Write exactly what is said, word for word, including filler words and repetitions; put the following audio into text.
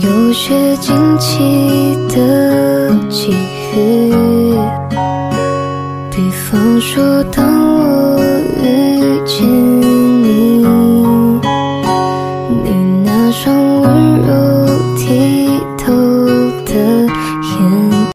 有些惊奇的际遇，比方说当我遇见